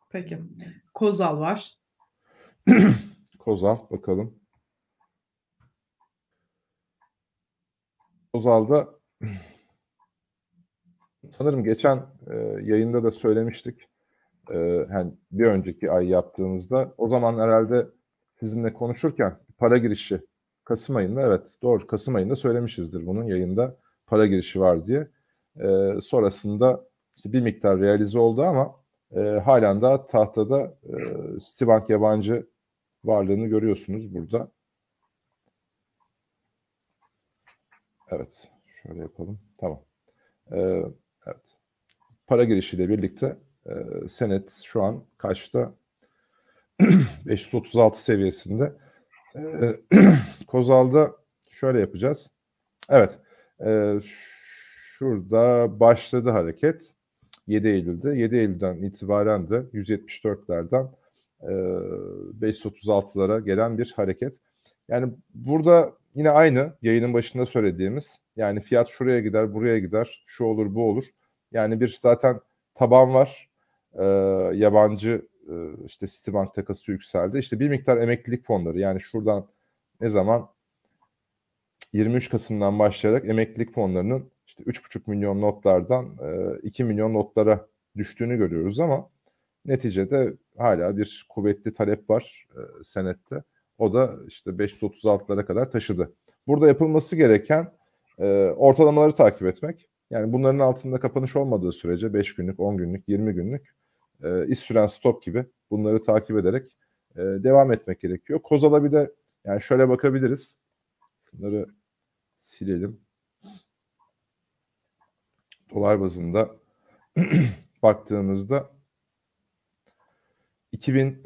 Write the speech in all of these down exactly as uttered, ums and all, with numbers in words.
Peki. Kozal var. Kozal bakalım. Kozal'da sanırım geçen e, yayında da söylemiştik. E, hani bir önceki ay yaptığımızda o zaman herhalde sizinle konuşurken para girişi Kasım ayında, evet doğru, Kasım ayında söylemişizdir bunun yayında para girişi var diye. E, sonrasında işte bir miktar realize oldu ama e, halen daha tahtada e, Citibank yabancı varlığını görüyorsunuz burada. Evet, şöyle yapalım. Tamam. Ee, evet. Para girişiyle birlikte e, senet şu an kaçta? beş yüz otuz altı seviyesinde. Ee, Kozal'da şöyle yapacağız. Evet. E, şurada başladı hareket. yedi Eylül'de. yedi Eylül'den itibaren de yüz yetmiş dörtlerden e, beş yüz otuz altılara gelen bir hareket. Yani burada yine aynı yayının başında söylediğimiz, yani fiyat şuraya gider, buraya gider, şu olur, bu olur. Yani bir zaten taban var. E, yabancı e, işte Citibank takası yükseldi. İşte bir miktar emeklilik fonları, yani şuradan ne zaman yirmi üç Kasım'dan başlayarak emeklilik fonlarının işte üç buçuk milyon notlardan iki milyon notlara düştüğünü görüyoruz ama neticede hala bir kuvvetli talep var e, senette. O da işte beş yüz otuz altılara kadar taşıdı. Burada yapılması gereken e, ortalamaları takip etmek. Yani bunların altında kapanış olmadığı sürece beş günlük, on günlük, yirmi günlük e, iş süren stop gibi bunları takip ederek e, devam etmek gerekiyor. Kozal'a bir de yani şöyle bakabiliriz. Bunları silelim. Dolar bazında baktığımızda iki bin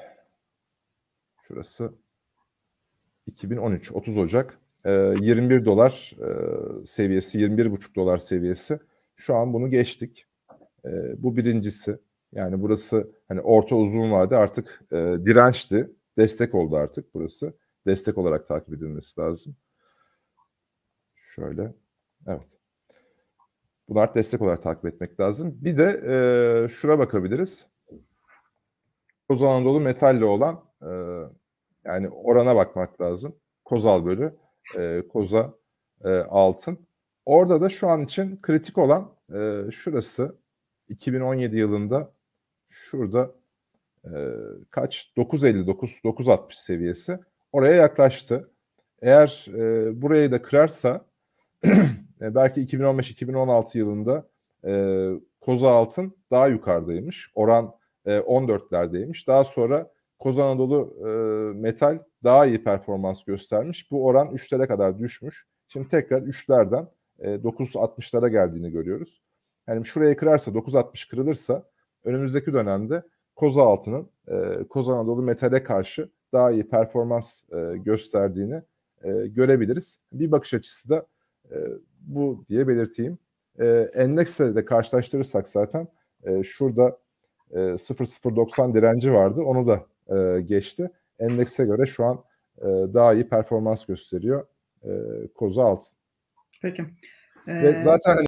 şurası iki bin on üç otuz Ocak e, yirmi bir dolar e, seviyesi, yirmi bir buçuk dolar seviyesi. Şu an bunu geçtik. E, bu birincisi. Yani burası hani orta uzun vade artık e, dirençti. Destek oldu artık burası. Destek olarak takip edilmesi lazım. Şöyle. Evet. Bunlar destek olarak takip etmek lazım. Bir de e, şuna bakabiliriz. Kozal Anadolu metalle olan e, yani orana bakmak lazım. Kozal bölü e, koza e, altın. Orada da şu an için kritik olan e, şurası iki bin on yedi yılında şurada e, kaç? dokuz elli dokuz dokuz altmış seviyesi. Oraya yaklaştı. Eğer e, burayı da kırarsa belki iki bin on beş iki bin on altı yılında e, koza altın daha yukarıdaymış. Oran e, on dörtlerdeymiş. Daha sonra Koza Anadolu e, metal daha iyi performans göstermiş. Bu oran üçlere kadar düşmüş. Şimdi tekrar üçlerden e, dokuz altmışlara geldiğini görüyoruz. Yani şurayı kırarsa, dokuz altmış kırılırsa önümüzdeki dönemde koza altının e, Koza Anadolu metale karşı daha iyi performans e, gösterdiğini e, görebiliriz. Bir bakış açısı da e, bu diye belirteyim. E, endeksle de karşılaştırırsak zaten e, şurada e, sıfır sıfır doksan direnci vardı. Onu da e, geçti. Endekse göre şu an e, daha iyi performans gösteriyor e, koza altın. Peki. Ee... Ve zaten